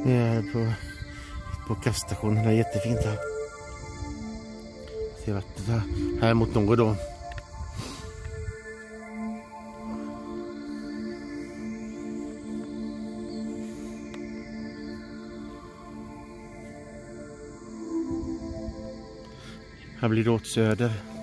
På kraftstationen. Det är jättefint här. Ser vattnet här mot något då. Här blir det åt söder.